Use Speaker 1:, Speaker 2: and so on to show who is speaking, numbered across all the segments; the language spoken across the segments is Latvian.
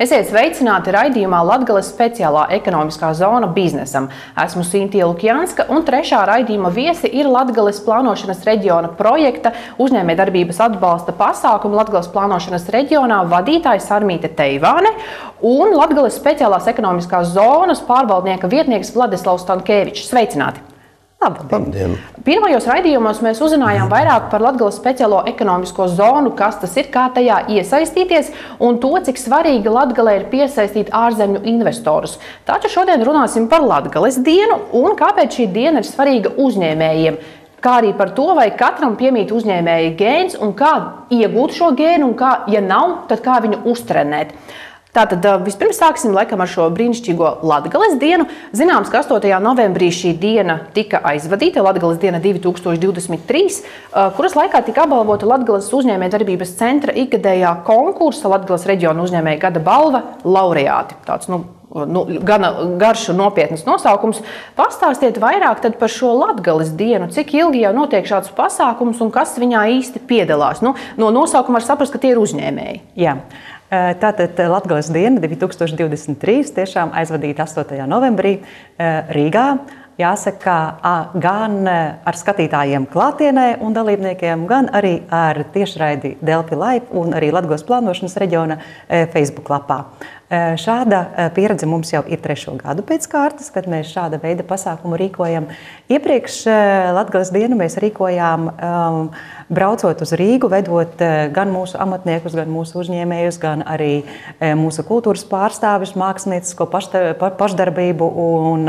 Speaker 1: Esiet sveicināti raidījumā Latgales speciālā ekonomiskā zona biznesam. Esmu Sintīja Lukjanska un trešā raidījuma viesi ir Latgales plānošanas reģiona projekta uzņēmējdarbības atbalsta pasākumu Latgales plānošanas reģionā vadītājs Armīte Teivāne un Latgales speciālās ekonomiskās zonas pārvaldnieka vietnieks Vladislavs Stankēvičs. Sveicināti!
Speaker 2: Labdien!
Speaker 1: Pirmajos raidījumos mēs uzzinājām vairāk par Latgales speciālo ekonomisko zonu, kas tas ir, kā tajā iesaistīties un to, cik svarīgi Latgalē ir piesaistīt ārzemju investorus. Taču šodien runāsim par Latgales dienu un kāpēc šī diena ir svarīga uzņēmējiem, kā arī par to, vai katram piemīt uzņēmēja gēns un kā iegūt šo gēnu un kā, ja nav, tad kā viņu uztrenēt. Tātad vispirms sāksim laikam ar šo brīnišķīgo Latgales dienu. Zināms, ka 8. novembrī šī diena tika aizvadīta, Latgales diena 2023, kuras laikā tika apbalvota Latgales uzņēmējdarbības centra ikgadējā konkursa Latgales reģiona uzņēmēja gada balva laureāti. Tāds, gana garš un nopietnas nosaukums. Pastāstiet vairāk tad par šo Latgales dienu, cik ilgi jau notiek šāds pasākums un kas viņā īsti piedalās. No nosaukuma var saprast, ka tie ir uzņēmēji.
Speaker 3: Jā. Tātad Latgales diena 2023 tiešām aizvadīta 8. novembrī Rīgā. Jāsaka, gan ar skatītājiem klātienē un dalībniekiem, gan arī ar tiešraidi Delfi Live un arī Latgales plānošanas reģiona Facebook lapā. Šāda pieredze mums jau ir 3. gadu pēc kārtas, kad mēs šāda veida pasākumu rīkojam. Iepriekš Latgales dienu mēs rīkojām braucot uz Rīgu, vedot gan mūsu amatniekus, gan mūsu uzņēmējus, gan arī mūsu kultūras pārstāvis, māksliniecisko pašdarbību un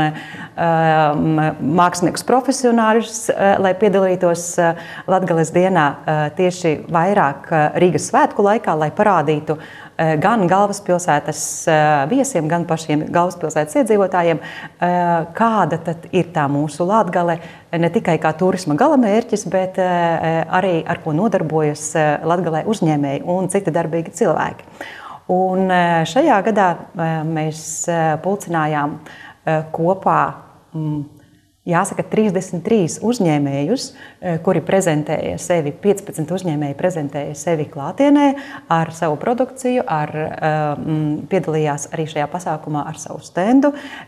Speaker 3: māksliniekus profesionāļus, lai piedalītos Latgales dienā tieši vairāk Rīgas svētku laikā, lai parādītu gan galvaspilsētas viesiem, gan pašiem galvaspilsētas iedzīvotājiem, kāda tad ir tā mūsu Latgale, ne tikai kā turisma galamērķis, bet arī ar ko nodarbojas Latgalē uzņēmēji un citi darbīgi cilvēki. Un šajā gadā mēs pulcinājām kopā, jāsaka, 33 uzņēmējus, kuri prezentēja sevi, 15 uzņēmēji prezentēja sevi klātienē ar savu produkciju, piedalījās arī šajā pasākumā ar savu stendu.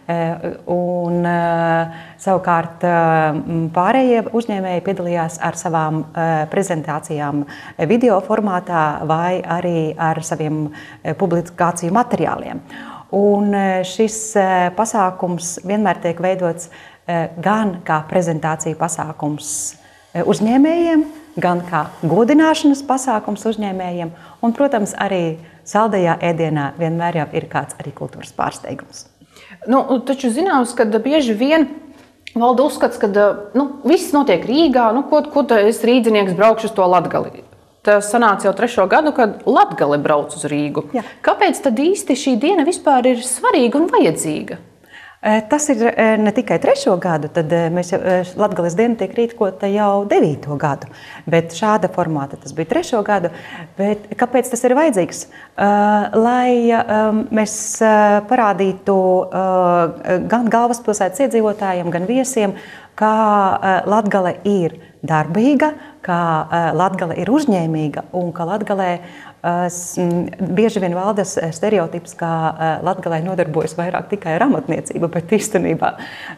Speaker 3: Un savukārt pārējie uzņēmēji piedalījās ar savām prezentācijām video formātā vai arī ar saviem publikāciju materiāliem. Un šis pasākums vienmēr tiek veidots gan kā prezentācija pasākums uzņēmējiem, gan kā godināšanas pasākums uzņēmējiem, un, protams, arī saldajā ēdienā vienmēr jau ir kāds arī kultūras pārsteigums.
Speaker 1: Taču zināms, ka bieži vien valda uzskats, ka viss notiek Rīgā, ko es rīdzinieks braukšu uz to Latgali. Tas sanāca jau 3. gadu, kad Latgale brauc uz Rīgu. Jā. Kāpēc tad īsti šī diena vispār ir svarīga un vajadzīga?
Speaker 3: Tas ir ne tikai 3. gadu, tad Latgales diena tiek rīkota jau 9. gadu, bet šāda formāta tas bija 3. gadu. Bet kāpēc tas ir vajadzīgs? Lai mēs parādītu gan galvaspilsētas iedzīvotājiem, gan viesiem, kā Latgale ir darbīga, kā Latgale ir uzņēmīga un ka Latgalē bieži vien valdas stereotips, ka Latgalē nodarbojas vairāk tikai ar amatniecību, bet īstenībā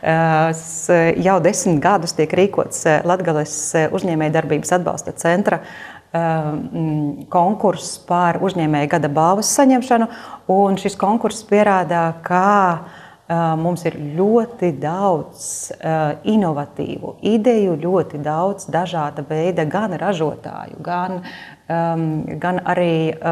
Speaker 3: jau 10 gadus tiek rīkots Latgales uzņēmējdarbības atbalsta centra konkurss par uzņēmēja gada balvas saņemšanu, un šis konkurss pierādā, ka mums ir ļoti daudz inovatīvu ideju, ļoti daudz dažāda veida gan ražotāju, gan arī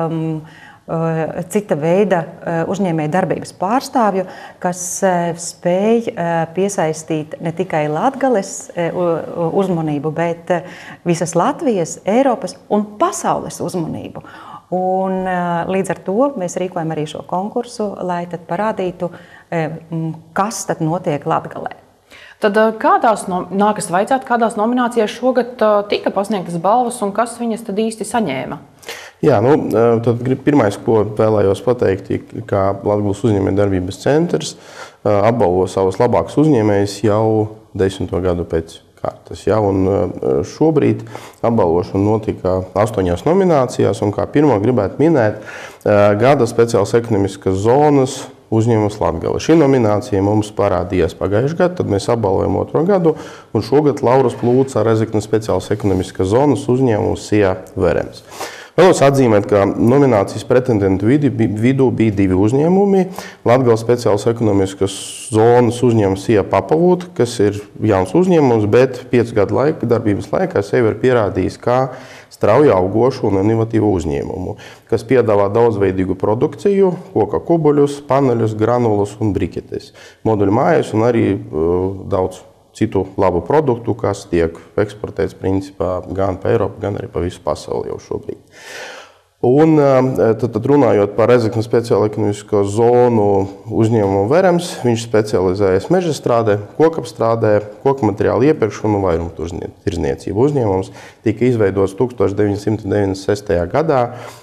Speaker 3: cita veida uzņēmēja darbības pārstāvju, kas spēj piesaistīt ne tikai Latgales uzmanību, bet visas Latvijas, Eiropas un pasaules uzmanību. Un līdz ar to mēs rīkojam arī šo konkursu, lai tad parādītu, kas tad notiek Latgalē.
Speaker 1: Tad kādās nākas vaicāt, kādās nominācijās šogad tika pasniegtas balvas un kas viņas tad īsti saņēma?
Speaker 2: Jā, tad pirmais, ko vēlējos pateikt, ka Latgales uzņēmējdarbības centrs apbalvo savus labākus uzņēmējus jau 10. gadu pēc kārtas. Ja? Un šobrīd apbalvošana notika 8 nominācijās, un kā pirmo gribētu minēt gada speciālas ekonomiskas zonas uzņēmums Latgale. Šī nominācija mums parādījās pagājušajā gadā, tad mēs apbalvojam 2. gadu, un šogad Lauras Plūca Rezeknes speciālas ekonomiskas zonas uzņēmums SIA Verems. Vēlos atzīmēt, ka nominācijas pretendentu vidū bija 2 uzņēmumi. Latgales speciālas ekonomiskas zonas uzņēmums SIA Papavūta, kas ir jauns uzņēmums, bet 5 gadu darbības laikā sevi ir pierādījis kā strauji augošu un inovatīvu uzņēmumu, kas piedāvā daudzveidīgu produkciju, koka kubuļus, paneļus, granulus un briketes, moduļu mājas un arī daudz citu labu produktu, kas tiek eksportēts principā gan pa Eiropu, gan arī pa visu pasauli jau šobrīd. Un tad runājot par Rezeknes speciālo ekonomisko zonu uzņēmumu Verems, viņš specializējas mežastrādē, kokapstrādē, koku materiālu iepirkšanu un vairumtirdzniecību. Uzņēmums tika izveidots 1996. gadā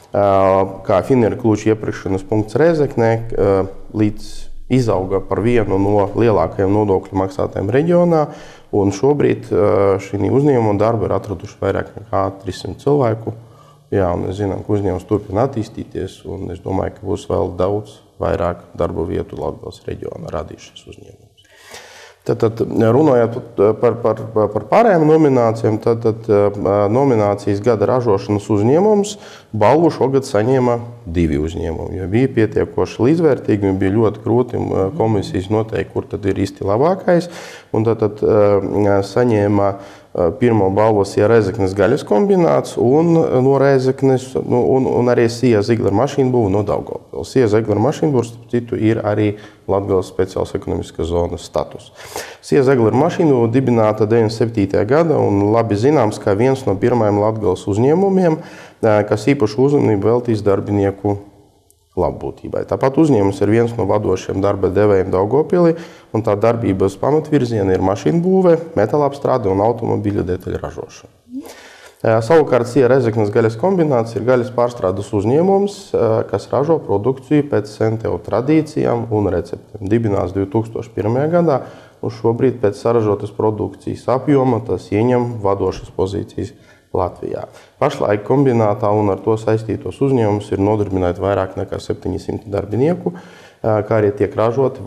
Speaker 2: kā Finieru Kluču iepirkšanas punkts Rezeknē, līdz izauga par vienu no lielākajiem nodokļu maksātājiem reģionā, un šobrīd šī uzņēmuma darbu ir atraduši vairāk nekā 300 cilvēku. Jā, un mēs zinām, ka uzņēmums turpina attīstīties, un es domāju, ka būs vēl daudz vairāk darba vietu Latgales reģionā radīs šis uzņēmums. Tad runājot par pārējām nominācijām, tad nominācijas gada ražošanas uzņēmums balvu šogad saņēma 2 uzņēmumi, jo bija pietiekoši līdzvērtīgi un bija ļoti grūti komisijas noteikt, kur tad ir īsti labākais. Un tad saņēma pirmo balvu SIA Rezeknes gaļas kombināts un no Rezeknes, un arī SIA Ziegler mašīnbūve no Daugavpils. SIA Ziegler mašīnbūve, starp citu, ir arī Latgales speciālas ekonomiskas zonas status. SIA Ziegler mašīnbūve dibināta 97. gada un labi zināms, kā viens no pirmajiem Latgales uzņēmumiem, kas īpašu uzmanību veltīs darbinieku labbūtībai. Tāpat uzņēmums ir viens no vadošiem darba devējiem Daugavpilī, un tā darbības pamatvirzieni ir mašīnbūve, metālapstrāde un automobiļu detaļu ražošana. Savukārt SIA Rezeknes gaļas kombināts ir gaļas pārstrādes uzņēmums, kas ražo produkciju pēc SENTEO tradīcijām un receptēm. Dibināts 2001. gadā, un šobrīd pēc saražotas produkcijas apjoma tas ieņem vadošas pozīcijas Latvijā. Pašlaik kombinātā un ar to saistītos uzņēmumus ir nodarbināti vairāk nekā 700 darbinieku, kā arī tiek ražoti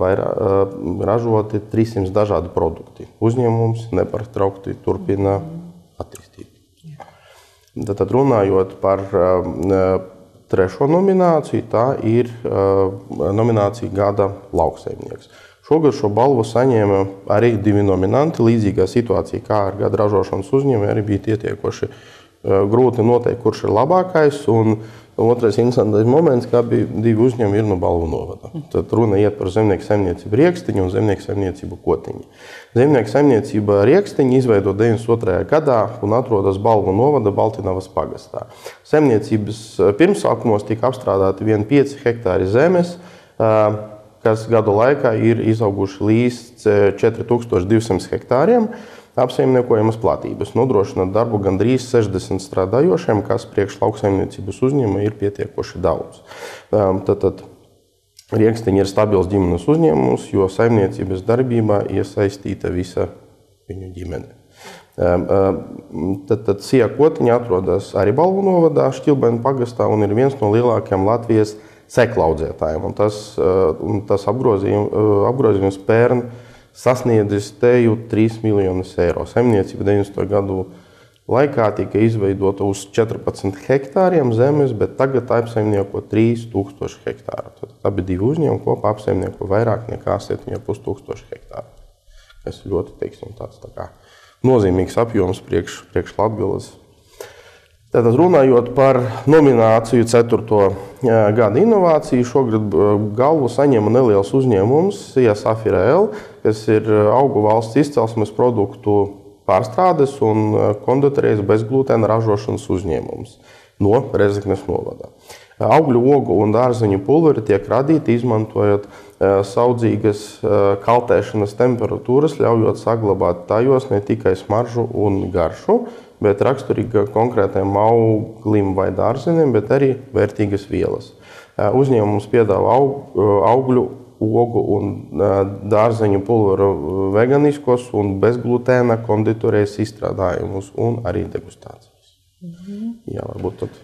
Speaker 2: 300 dažādi produkti. Uzņēmums nepārtraukti turpina attīstīt. Tad runājot par 3. nomināciju, tā ir nominācija gada lauksaimnieks. Šogad šo balvu saņēma arī 2 nominanti. Līdzīgā situācija kā ar gada ražošanas uzņēmumu arī bija pietiekoši grūti noteikt, kurš ir labākais. Un otrais interesantais moments, kā bija 2 uzņēmumi ir no Balvu novada. Tad runa iet par zemnieku saimniecību Riekstiņu un zemnieku saimniecību Kotiņu. Zemnieku saimniecība Riekstiņu izveido 92. gadā un atrodas Balvu novada Baltinavas pagastā. Saimniecības pirmsākumos tika apstrādāti 5 hektāri zemes, kas gadu laikā ir izauguši līdz 4200 hektāriem apsaimniekojamas platības, nodrošinot darbu gandrīz 60 strādājošiem, kas priekš lauksaimniecības uzņēmuma ir pietiekoši daudz. Tad Riekstiņi ir stabils ģimenes uzņēmums, jo saimniecības darbībā iesaistīta visa viņu ģimene. Tad SIA Kotiņa atrodas arī Balvu novadā, Šķilbēnu pagastā un ir viens no lielākajiem Latvijas seklaudzētājiem. Un tas apgrozījums pērn sasniedzis teju 3 miljonus eiro. Saimniecība 90. gadu laikā tika izveidota uz 14 hektāriem zemes, bet tagad apsaimnieko 3000 hektāru. Tad abi 2 uzņēmumi kopā apsaimnieko vairāk nekā 7500 hektāru. Tas ir ļoti, tāds tā kā nozīmīgs apjoms priekš Latgales. Tātad runājot par nomināciju 4. gada inovāciju, šogad galvu saņēma neliels uzņēmums SIA Safira L, kas ir augu valsts izcelsmes produktu pārstrādes un konditorijas bezglūtēna ražošanas uzņēmums no Rezeknes novada. Augļu, ogu un dārzeņu pulveri tiek radīti, izmantojot saudzīgas kaltēšanas temperatūras, ļaujot saglabāt tajos ne tikai smaržu un garšu, bet raksturīga konkrētiem auglim vai dārzeņiem, bet arī vērtīgas vielas. Uzņēmums piedāvā augļu ogu un dārzeņu pulveru veganiskos un bezglutēna konditorijas izstrādājumus un arī degustācijas. Jā, varbūt tad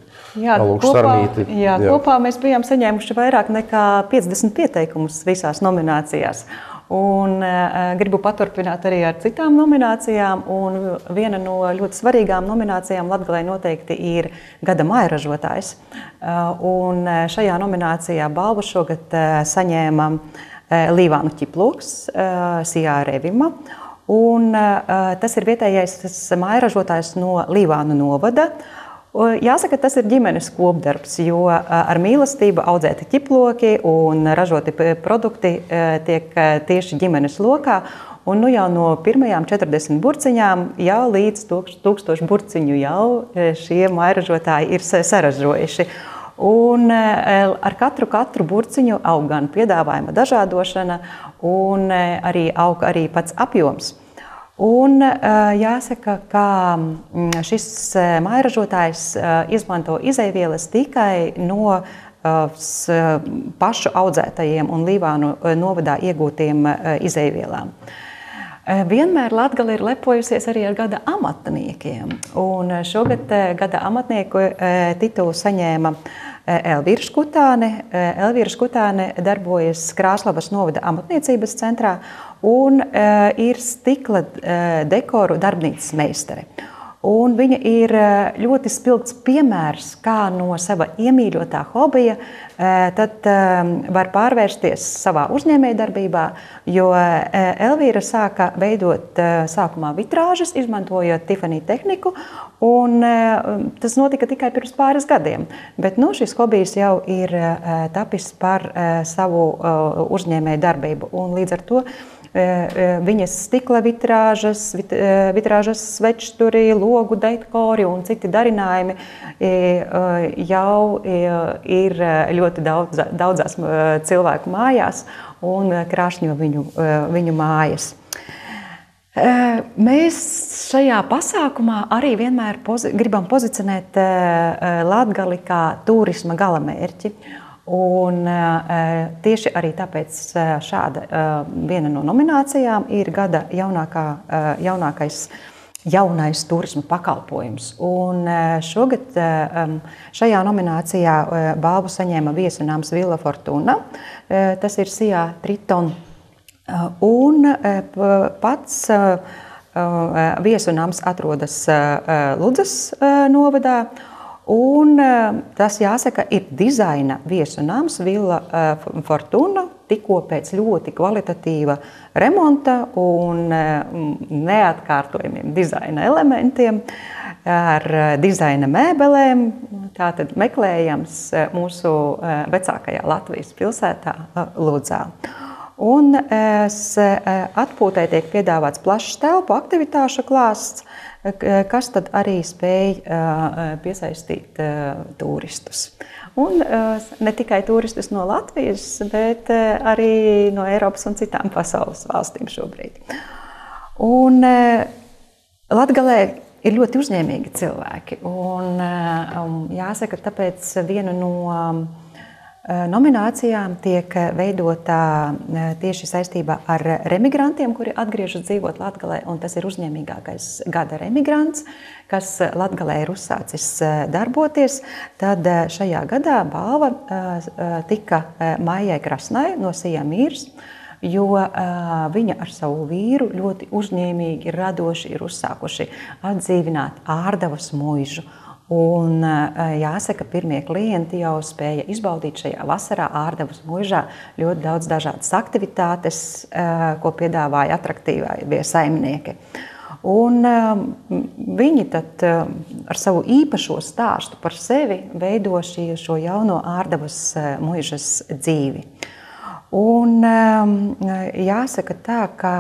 Speaker 3: kopā mēs bijām saņēmuši vairāk nekā 50 pieteikumus visās nominācijās. Un gribu paturpināt arī ar citām nominācijām. Un viena no ļoti svarīgām nominācijām Latgalei noteikti ir Gada maijražotājs. Un šajā nominācijā balvu šogad saņēma Līvānu ķiploks, Sijā Revima. Un tas ir vietējais maijražotājs no Līvānu novada. Jāsaka, tas ir ģimenes kopdarbs, jo ar mīlestību audzēti ķiploki un ražoti produkti tiek tieši ģimenes lokā. Un nu jau no pirmajām 40 burciņām jau līdz 1000 burciņu jau šie maijražotāji ir saražojuši. Un ar katru burciņu aug gan piedāvājuma dažādošana un aug arī pats apjoms. Un jāsaka, ka šis maijražotājs izmanto izeivielas tikai no pašu audzētajiem un Līvānu novadā iegūtiem izeivielām. Vienmēr Latgale ir lepojusies arī ar gada amatniekiem. Un šogad gada amatnieku titulu saņēma Elvīra Škutāne. Elvīra Škutāne darbojas Krāslavas novada amatniecības centrā un ir stikla dekoru darbnīcas meistare. Un viņa ir ļoti spilgts piemērs, kā no sava iemīļotā hobija tad var pārvērsties savā uzņēmējdarbībā, jo Elvīra sāka veidot sākumā vitrāžas, izmantojot Tiffany tehniku, un tas notika tikai pirms pāris gadiem. Bet šis hobijs jau ir tapis par savu uzņēmējdarbību, un līdz ar to viņas stikla vitrāžas, svečsturi, logu dekori un citi darinājumi jau ir ļoti daudzās cilvēku mājās un krāšņo viņu mājas. Mēs šajā pasākumā arī vienmēr gribam pozicionēt Latgali kā turisma galamērķi. Un tieši arī tāpēc šāda viena no nominācijām ir gada jaunais turisma pakalpojums. Un šogad šajā nominācijā balvu saņēma viesunāms Villa Fortuna. Tas ir Sijā Triton. Un pats viesunāms atrodas Ludzas novadā. Un tas, jāsaka, ir dizaina viesunāms Villa Fortuna, tikko pēc ļoti kvalitatīva remonta un neatkārtojumiem dizaina elementiem, ar dizaina mēbelēm. Tātad meklējams mūsu vecākajā Latvijas pilsētā Ludzā. Un atpūtai tiek piedāvāts plašs telpu aktivitāšu klāsts, kas tad arī spēj piesaistīt turistus. Un ne tikai turistus no Latvijas, bet arī no Eiropas un citām pasaules valstīm šobrīd. Un Latgalē ir ļoti uzņēmīgi cilvēki. Un jāsaka, tāpēc viena no nominācijām tiek veidota tieši saistībā ar remigrantiem, kuri atgriežas dzīvot Latgalē, un tas ir uzņēmīgākais gada remigrants, kas Latgalē ir uzsācis darboties. Tad šajā gadā balva tika Maijai Krasnai no Sijā Mīrs, jo viņa ar savu vīru ļoti uzņēmīgi, radoši ir uzsākuši atdzīvināt Ārdavas muižu. Un jāsaka, pirmie klienti jau spēja izbaudīt šajā vasarā Ārdavas muižā ļoti daudz dažādas aktivitātes, ko piedāvāja atraktīvie saimnieki. Un viņi tad ar savu īpašo stāstu par sevi veido šo jauno Ārdavas muižas dzīvi. Un jāsaka tā, ka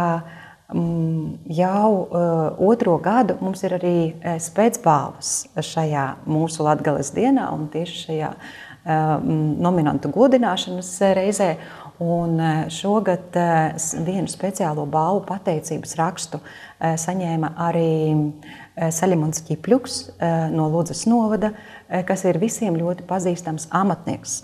Speaker 3: jau otro gadu mums ir arī spēcbalvas šajā mūsu Latgales dienā un tieši šajā nominantu godināšanas reizē. Un šogad vienu speciālo balvu pateicības rakstu saņēma arī Saļimons Ķipļuks no Ludzas novada, kas ir visiem ļoti pazīstams amatnieks.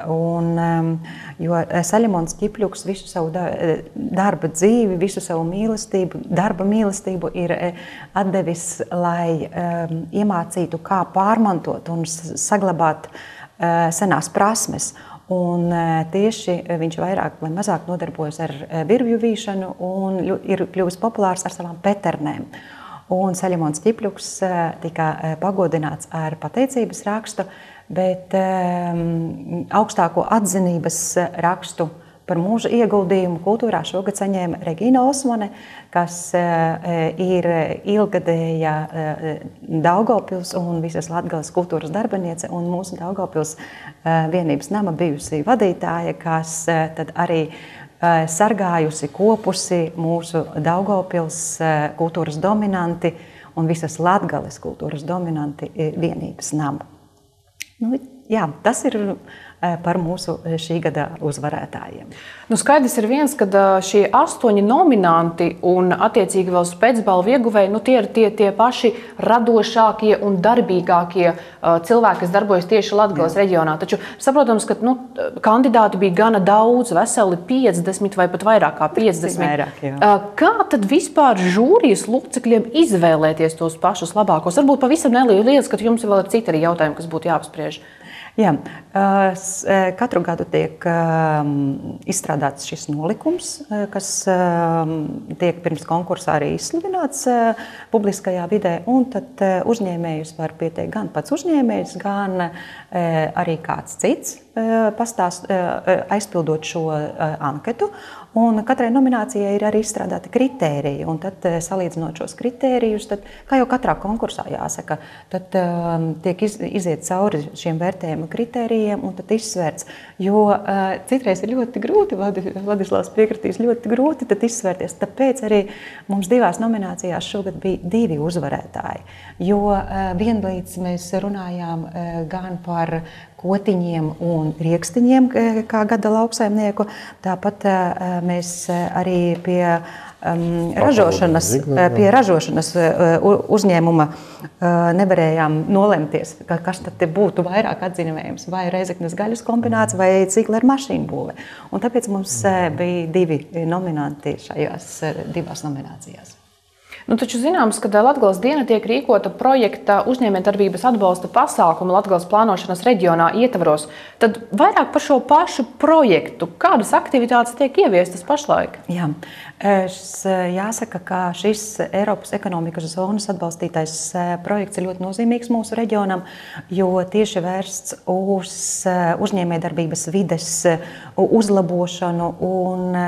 Speaker 3: Jo Saļimons Ķipļuks visu savu darba dzīvi, visu savu mīlestību, darba mīlestību ir atdevis, lai iemācītu, kā pārmantot un saglabāt senās prasmes. Un tieši viņš vairāk vai mazāk nodarbojas ar virvju vīšanu un ir kļuvis populārs ar savām peternēm. Un Saļimons Ķipļuks tika pagodināts ar pateicības rakstu, bet augstāko atzinības rakstu par mūža ieguldījumu kultūrā šogad saņēma Regīna Osmane, kas ir ilgadēja Daugavpils un visas Latgales kultūras darbiniece un mūsu Daugavpils vienības nama bijusi vadītāja, kas tad arī sargājusi, kopusi mūsu Daugavpils kultūras dominanti un visas Latgales kultūras dominanti vienības namu. Jā, tas ir par mūsu šī gada uzvarētājiem.
Speaker 1: Skaidrs ir viens, ka šie 8 nominanti un attiecīgi vēl spēcbalvu ieguvēji, tie ir tie paši radošākie un darbīgākie cilvēki, kas darbojas tieši Latgales reģionā. Taču saprotams, ka kandidāti bija gana daudz, veseli 50 vai pat vairāk kā 50.
Speaker 3: Vairāk,
Speaker 1: kā tad vispār žūrijas locekļiem izvēlēties tos pašus labākos? Varbūt pavisam neliels, ka jums vēl ir citi arī jautājumi, kas būtu jāapspriež.
Speaker 3: Jā, katru gadu tiek izstrādāts šis nolikums, kas tiek pirms konkursā arī izsludināts publiskajā vidē, un tad uzņēmējus var pieteikt gan pats uzņēmējs, gan arī kāds cits aizpildot šo anketu. Un katrai nominācijai ir arī izstrādāti kritēriji, un tad salīdzinot šos kritērijus, tad, kā jau katrā konkursā jāsaka, tad tiek iziet cauri šiem vērtējuma kritērijiem un tad izsvērts, jo citreiz ir ļoti grūti, Vladislavs piekritīs, ļoti grūti tad izsvērties, tāpēc arī mums 2 nominācijās šogad bija 2 uzvarētāji, jo vienlīdz mēs runājām gan par kotiņiem un riekstiņiem kā gada lauksaimnieku. Tāpat mēs arī pie ražošanas uzņēmuma nevarējām nolemties, kas tad būtu vairāk atzinējums, vai Reizeknes gaļas kombināts vai Cīkleru mašīnu būve. Un tāpēc mums bija 2 nominanti šajās 2 nominācijās.
Speaker 1: Taču zināms, ka Latgales diena tiek rīkota projekta uzņēmējdarbības atbalsta pasākuma Latgales plānošanas reģionā ietvaros. Tad vairāk par šo pašu projektu. Kādas aktivitātes tiek ieviestas pašlaik?
Speaker 3: Jā, jāsaka, ka šis Eiropas ekonomikas zonas atbalstītais projekts ir ļoti nozīmīgs mūsu reģionam, jo tieši vērsts uz uzņēmējdarbības vides uzlabošanu un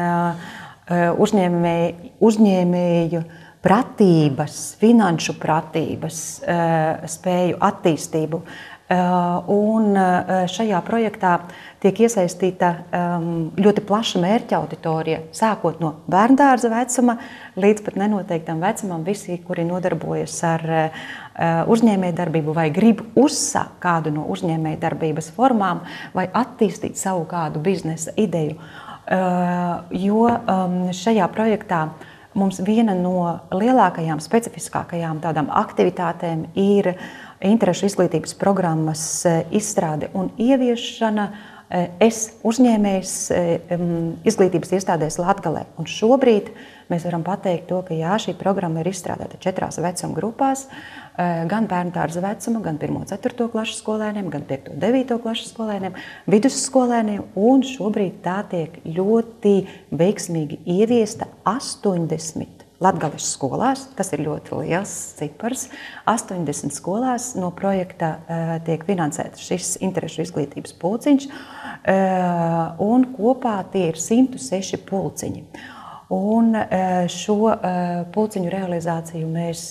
Speaker 3: uzņēmēju pratības, finanšu pratības, spēju attīstību. Un šajā projektā tiek iesaistīta ļoti plaša mērķa auditorija, sākot no bērndārza vecuma līdz pat nenoteiktam vecumam. Visi, kuri nodarbojas ar uzņēmējdarbību vai grib uzsākt kādu no uzņēmējdarbības formām vai attīstīt savu kādu biznesa ideju. Jo šajā projektā mums viena no lielākajām, specifiskākajām tādām aktivitātēm ir interešu izglītības programmas izstrāde un ieviešana uzņēmējs izglītības iestādēs Latgalē. Un šobrīd mēs varam pateikt to, ka jā, šī programma ir izstrādāta 4 vecuma grupās, gan bērndārza vecuma, gan 1. 4. klases skolēniem, gan 5. 9. klases skolēniem, vidusskolēniem, un šobrīd tā tiek ļoti veiksmīgi ieviesta 80 Latgales skolās, kas ir ļoti liels cipars. 80 skolās no projekta tiek finansēts šis interešu izglītības pulciņš, un kopā tie ir 106 pulciņi. Un šo pulciņu realizāciju mēs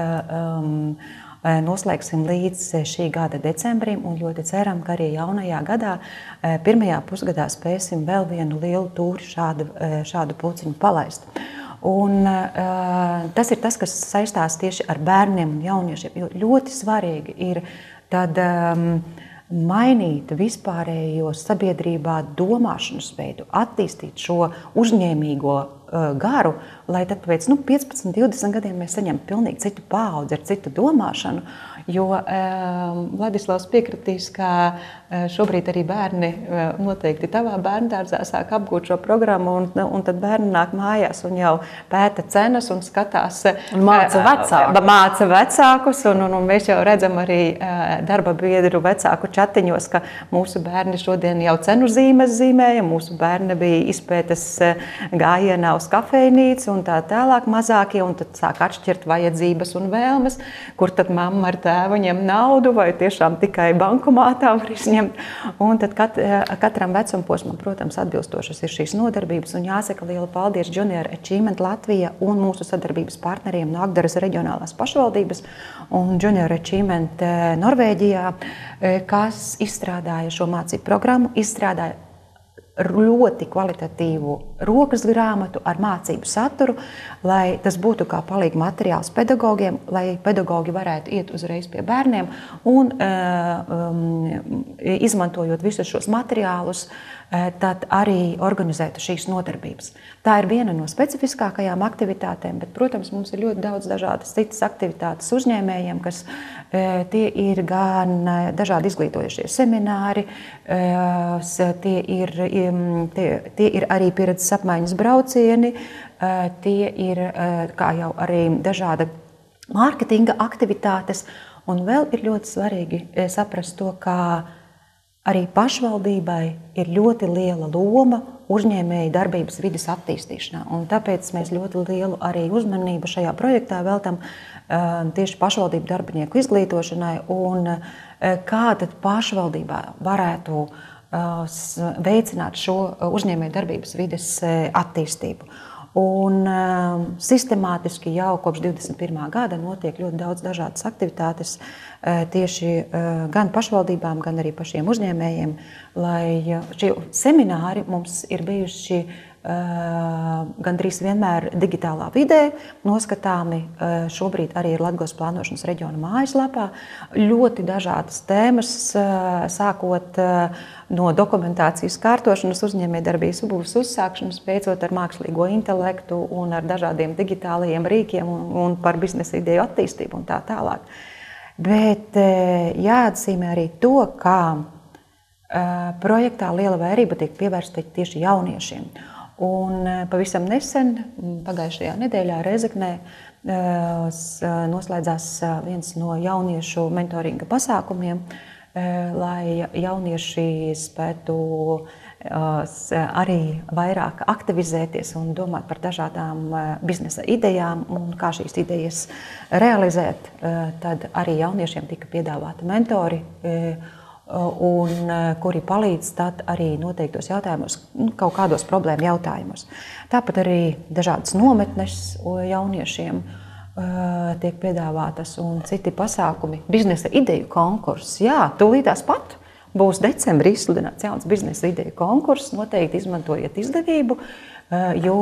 Speaker 3: noslēgsim līdz šī gada decembrim, un ļoti ceram, ka arī jaunajā gadā, pirmajā pusgadā spēsim vēl vienu lielu tūri šādu pulciņu palaist. Un tas ir tas, kas saistās tieši ar bērniem un jauniešiem, jo ļoti svarīgi ir tad mainīt vispārējo sabiedrībā domāšanas veidu, attīstīt šo uzņēmīgo garu, lai tad pēc 15, 20 gadiem mēs saņemam pilnīgi citu paudzi ar citu domāšanu, jo Vladislavs piekritīs, ka šobrīd arī bērni noteikti tavā bērndārzā sāk apgūt šo programmu, un tad bērni nāk mājās un jau pēta cenas un skatās.
Speaker 1: Un māca
Speaker 3: vecākus, un mēs jau redzam arī darba biedru vecāku čatiņos, ka mūsu bērni šodien jau cenu zīmes zīmēja, mūsu bērni bija izpētes gājienā uz kafejnīcu un tā tālāk mazākie, un tad sāk atšķirt vajadzības un vēlmes, kur tad mamma ar tēvu ņem naudu vai tiešām tikai bankomātā var izņemt. Un tad katram vecumposmam, protams, atbilstošas ir šīs nodarbības, un jāsaka liela paldies Junior Achievement Latvija un mūsu sadarbības partneriem no Agderas reģionālās pašvaldības un Junior Achievement Norvēģijā, kas izstrādāja šo mācību programmu, izstrādāja ļoti kvalitatīvu rokas grāmatu ar mācību saturu, lai tas būtu kā palīga materiāls pedagogiem, lai pedagogi varētu iet uzreiz pie bērniem un izmantojot visus šos materiālus, tad arī organizētu šīs nodarbības. Tā ir viena no specifiskākajām aktivitātēm, bet, protams, mums ir ļoti daudz dažādas citas aktivitātes uzņēmējiem, kas tie ir gan dažādi izglītojušie semināri, tie ir arī pieredzes apmaiņas braucieni, tie ir, kā jau arī dažāda mārketinga aktivitātes, un vēl ir ļoti svarīgi saprast to, ka arī pašvaldībai ir ļoti liela loma uzņēmēju darbības vides attīstīšanā, un tāpēc mēs ļoti lielu arī uzmanību šajā projektā veltam tieši pašvaldību darbinieku izglītošanai, un kā tad pašvaldībā varētu veicināt šo uzņēmēju darbības vides attīstību. Un sistemātiski jau kopš 21. gada notiek ļoti daudz dažādas aktivitātes tieši gan pašvaldībām, gan arī pašiem uzņēmējiem, lai šie semināri mums ir bijuši gandrīz vienmēr digitālā vidē, noskatāmi šobrīd arī ir Latgales plānošanas reģiona mājaslapā. Ļoti dažādas tēmas, sākot no dokumentācijas kārtošanas uzņēmējdarbības būs uzsākšanas, beidzot ar mākslīgo intelektu un ar dažādiem digitālajiem rīkiem un par biznesa ideju attīstību un tā tālāk. Bet jāatzīmē arī to, ka projektā liela vērība tiek pievērsta tieši jauniešiem. Un pavisam nesen, pagājušajā nedēļā Rēzeknē, noslēdzās viens no jauniešu mentoringa pasākumiem, lai jaunieši spētu arī vairāk aktivizēties un domāt par dažādām biznesa idejām un kā šīs idejas realizēt. Tad arī jauniešiem tika piedāvāti mentori, un kuri palīdz tad arī noteiktos jautājumos, kaut kādos problēmu jautājumos. Tāpat arī dažādas nometnes jauniešiem tiek piedāvātas un citi pasākumi. Biznesa ideju konkurss, jā, tūlītās pat būs decembrī izsludināts jauns biznesa ideju konkurss, noteikti izmantojiet izdevību, jo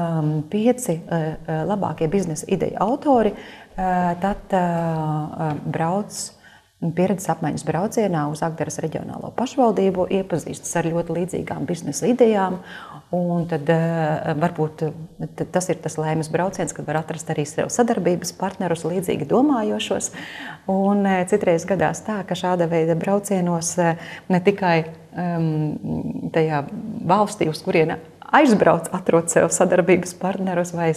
Speaker 3: 5 labākie biznesa ideju autori tad brauc pieredzes apmaiņas braucienā uz Agderas reģionālo pašvaldību, iepazīstas ar ļoti līdzīgām biznesa idejām, un tad varbūt tas ir tas laimes brauciens, kad var atrast arī sev sadarbības partnerus līdzīgi domājošos, un citreiz gadās tā, ka šāda veida braucienos ne tikai tajā valstī, uz kuriena aizbrauc, atrod sev sadarbības partnerus vai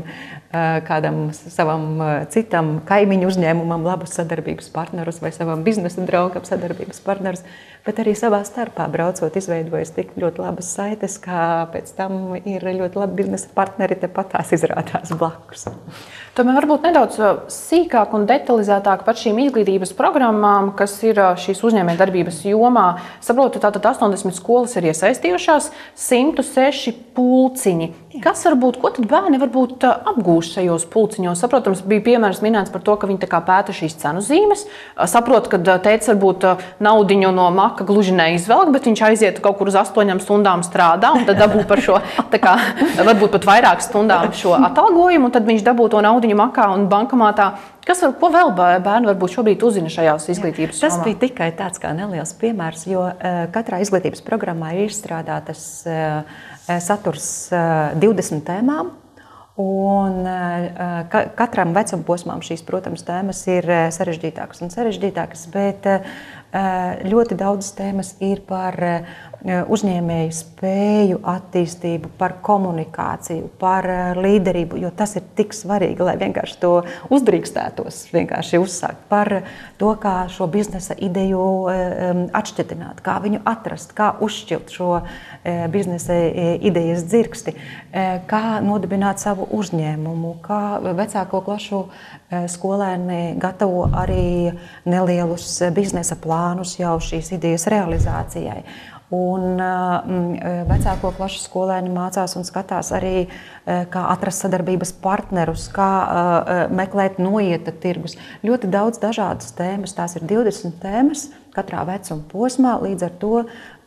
Speaker 3: kādam savam citam kaimiņu uzņēmumam labus sadarbības partnerus vai savam biznesa draugam sadarbības partnerus, bet arī savā starpā braucot izveidojas tik ļoti labas saites, kā pēc tam ir ļoti labi biznesa partneri tepat tās izrādās blakus.
Speaker 1: Tomēr varbūt nedaudz sīkāk un detalizētāk par šīm izglītības programmām, kas ir šīs uzņēmējdarbības jomā. Saprotu, tātad 80 skolas ir iesaistījušās, 106 pulciņi. Kas varbūt, ko tad bērni varbūt apgūst šajos pulciņos? Saprotams, bija piemērs minēts par to, ka viņi tā kā pēta šīs cenu zīmes. Saprot, ka tētis varbūt naudiņu no maka gluži neizvelk, bet viņš aiziet kaut kur uz 8 stundām strādā un tad dabū par šo, tā kā, varbūt pat vairāk stundām šo atalgojumu, un tad viņš dabū to naudiņu makā un bankomātā. Ko vēl bērni varbūt šobrīd uzzina šajās izglītības
Speaker 3: jomā? Tas bija tikai tāds kā neliels piemērs, jo katrā izglītības programmā ir izstrādātas saturs 20 tēmām, un katram vecumposmām šīs, protams, tēmas ir sarežģītākas un sarežģītākas, bet ļoti daudz tēmas ir par uzņēmēju spēju attīstību, par komunikāciju, par līderību, jo tas ir tik svarīgi, lai vienkārši to uzdrīkstētos, vienkārši uzsākt, par to, kā šo biznesa ideju atšķetināt, kā viņu atrast, kā uzšķilt šo biznesa idejas dzirksti, kā nodibināt savu uzņēmumu, kā vecāko klašu skolēni gatavo arī nelielus biznesa plānus jau šīs idejas realizācijai. Un vecāko klašu skolēni mācās un skatās arī, kā atrast sadarbības partnerus, kā meklēt noieta tirgus. Ļoti daudz dažādas tēmas, tās ir 20 tēmas katrā vecuma posmā, līdz ar to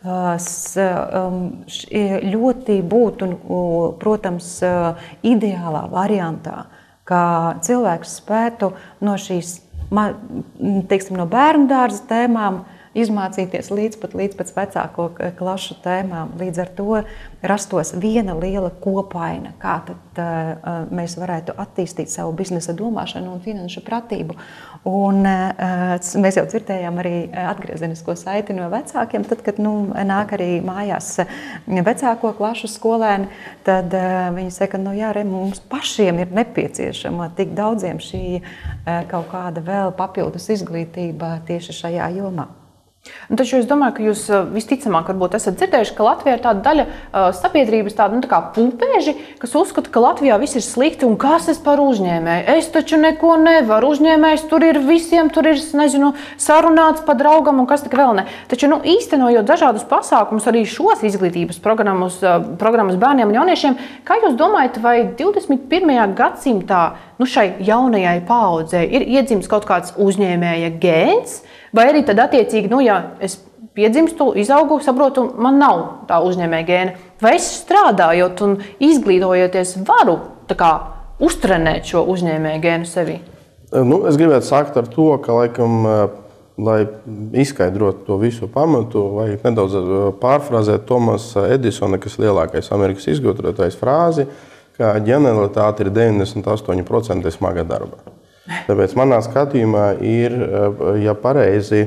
Speaker 3: ļoti būtu, protams, ideālā variantā, kā cilvēks spētu no šīs, teiksim, no bērnu dārza tēmām izmācīties līdz pat vecāko klašu tēmām. Līdz ar to rastos viena liela kopaina, kā tad mēs varētu attīstīt savu biznesa domāšanu un finanšu pratību. Un mēs jau dzirdējām arī atgriezenisko saiti no vecākiem, tad, kad nāk arī mājās vecāko klašu skolēni, tad viņi saka, mums pašiem ir nepieciešama tik daudziem šī kaut kāda vēl papildus izglītība tieši šajā jomā.
Speaker 1: Taču es domāju, ka jūs visticamāk varbūt esat dzirdējuši, ka Latvijā ir tāda daļa sabiedrības, tāda tā kā pupēži, kas uzskata, ka Latvijā viss ir slikti un kas es par uzņēmēju. Es taču neko nevaru. Uzņēmējs tur ir visiem, tur ir, nezinu, sarunāts pa draugam un kas tik vēl ne. Taču, īstenojot dažādus pasākumus, arī šos izglītības programmas bērniem un jauniešiem, kā jūs domājat, vai 21. gadsimtā šai jaunajai paaudzei ir iedzimis kaut kāds uzņēmēja gēns? Vai arī tad attiecīgi, ja es piedzimstu, izaugu, saprotu, man nav tā uzņēmēja gēna, vai es strādājot un izglītojoties varu tā kā uztrenēt šo uzņēmēja gēnu sevi?
Speaker 2: Es gribētu sākt ar to, ka laikam, lai izskaidrotu to visu pamatu, vajag nedaudz pārfrāzēt Tomasa Edisona, kas lielākais Amerikas izgudrotājs frāzi, ka ģenialitāte ir 98% smaga darba. Tāpēc manā skatījumā ir, ja pareizi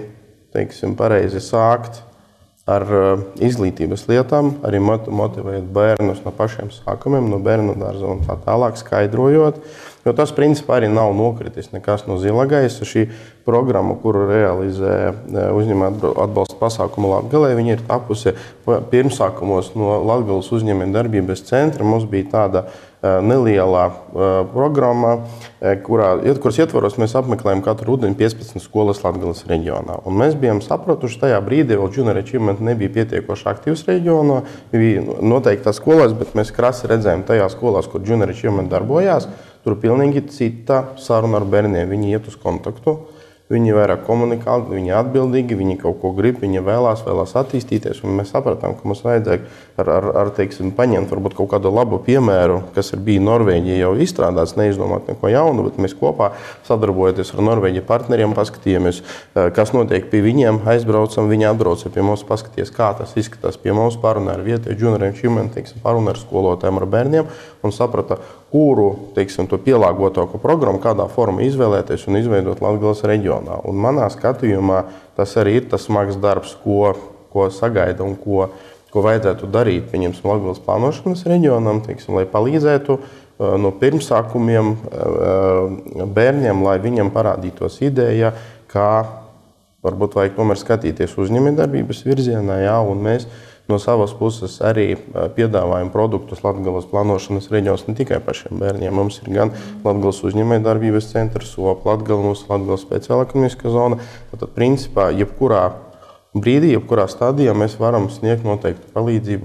Speaker 2: sākt ar izglītības lietām, arī motivēt bērnus no pašiem sākumiem, no bērnu dārza un tā tālāk skaidrojot, jo tas principā arī nav nokritis nekas no zila gaisa. Šī programma, kuru realizē uzņēmēju atbalsta pasākumu Latgalē, viņa ir tapusi pirmsākumos no Latgales uzņēmējdarbības centra. Mums bija tāda nelielā programma, kuras ietvaros mēs apmeklējam katru rudeni 15 skolas Latgales reģionā. Un mēs bijām sapratuši, tajā brīdī vēl Junior Achievement nebija pietiekoši aktīvs reģionā, bija noteiktās skolās, bet mēs krasi redzējām tajās skolās, kur Junior Achievement darbojās, tur pilnīgi cita saruna ar bērniem. Viņi iet uz kontaktu, viņi vairāk komunikāli, viņi atbildīgi, viņi kaut ko grib, viņi vēlās attīstīties. Un mēs sapratām, ka mums vajadzēja paņemt varbūt kaut kādu labu piemēru, kas ir bija Norvēģija jau izstrādāts, neizdomāt neko jaunu, bet mēs kopā sadarbojoties ar Norvēģiju partneriem, paskatījāmies, kas notiek pie viņiem, aizbraucam, viņi atbrauca pie mums, paskaties, kā tas izskatās pie mums, parunā ar vietēju Junior Achievement, parunā ar skolotājiem, ar bērniem un saprata, kuru, to pielāgotāko programmu, kādā formā izvēlēties un izveidot Latgales reģionā. Un manā skatījumā tas arī ir tas smags darbs, ko sagaida un ko vajadzētu darīt, pieņemsim, Latgales plānošanas reģionam, lai palīdzētu no pirmsākumiem bērniem, lai viņam parādītos ideja, kā varbūt vajag tomēr skatīties uzņēmējdarbības virzienā, un mēs no savas puses arī piedāvājam produktus Latgales plānošanas reģionos ne tikai pašiem bērniem. Mums ir gan Latgales uzņēmējdarbības centrs, Latgale, mūsu Latgales speciāla ekonomiskā zona. Tātad, principā, jebkurā brīdī, jebkurā stadijā mēs varam sniegt noteiktu palīdzību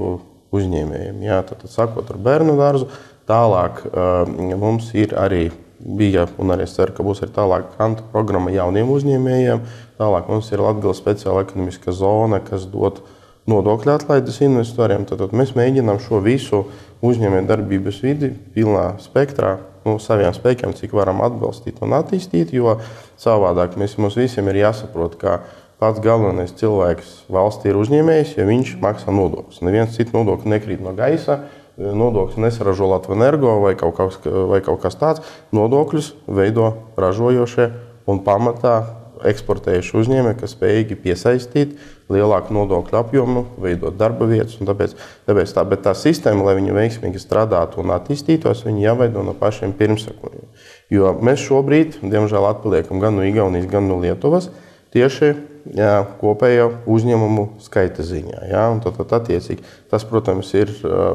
Speaker 2: uzņēmējiem. Jā, tad sākot ar bērnu dārzu, tālāk mums ir arī bija, un arī es ceru, ka būs arī tālāk grantu programma jauniem uzņēmējiem. Tālāk mums ir Latgales speciāla ekonomiskā zona, kas dod nodokļu atlaides investoriem. Tad mēs mēģinām šo visu uzņēmēju darbības vidi pilnā spektrā saviem spēkiem, cik varam atbalstīt un attīstīt, jo savādāk mums visiem ir jāsaprot, ka pats galvenais cilvēks valstī ir uzņēmējs, ja viņš maksā nodokļus. Neviens cits nodokļu nekrīt no gaisa, nodokļus nesaražo Latvenergo vai kaut kas tāds. Nodokļus veido ražojošie un pamatā eksportējuši uzņēmēji, kas spējīgi piesaistīt lielāku nodokļu apjomu, veidot darba vietas. Bet tā sistēma, lai viņi veiksmīgi strādātu un attīstītos, viņi jāveido no pašiem pirmsakojiem. Jo mēs šobrīd, diemžēl, atpaliekam gan no Igaunijas, gan no Lietuvas tieši kopējo uzņēmumu skaita ziņā. Tad attiecīgi tas, protams, ir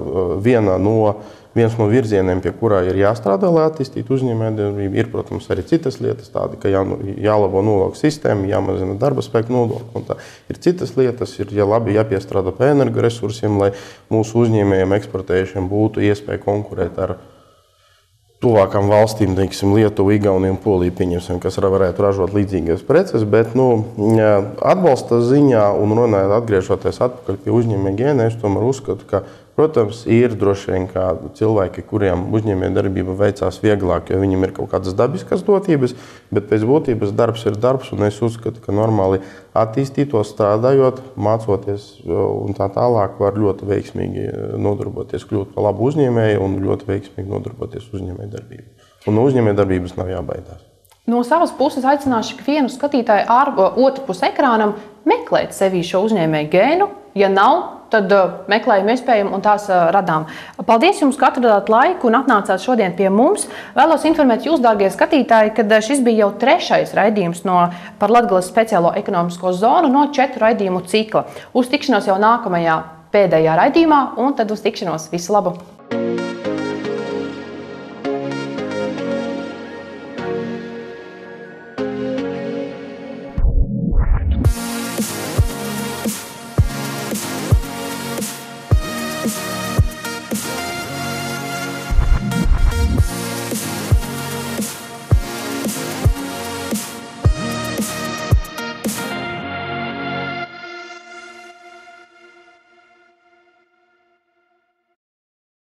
Speaker 2: viens no virzieniem, pie kurā ir jāstrādā, lai attīstītu uzņēmējdarbību. Ir, protams, arī citas lietas, tādi, ka jālabo nodokļu sistēma, jāmazina darba spēka nodokļi. Ir citas lietas, ir labi jāpiestrādā pie energoresursiem, lai mūsu uzņēmējiem eksportējušiem būtu iespēja konkurēt ar tuvākām valstīm, teiksim, Lietuvu, Igauniju un Poliju, pieņemsim, kas varētu ražot līdzīgas preces, bet atbalsta ziņā un runājot, atgriežoties atpakaļ pie uzņēmēja gēna, es tomēr uzskatu, ka, protams, ir droši vien kā cilvēki, kuriem uzņēmēja darbība veicās vieglāk, jo viņiem ir kaut kādas dabiskas dotības, bet pēc būtības darbs ir darbs, un es uzskatu, ka normāli attīstītos, strādājot, mācoties un tā tālāk var ļoti veiksmīgi nodarboties, kļūt par labu uzņēmēju un ļoti veiksmīgi nodarboties uzņēmēju darbību. Un no uzņēmēju darbības nav jābaidās.
Speaker 1: No savas puses aicināšu ikvienu skatītāju otru pus ekrānam meklēt sevī šo uzņēmēju gēnu. Ja nav, tad meklējam iespējami un tās radām. Paldies jums, ka atradāt laiku un atnācāt šodien pie mums. Vēlos informēt jūs, dārgie skatītāji, ka šis bija jau 3. raidījums par Latgales speciālo ekonomisko zonu no 4 raidījumu cikla. Uz tikšanos jau nākamajā pēdējā raidījumā un tad uz tikšanos. Visu labu!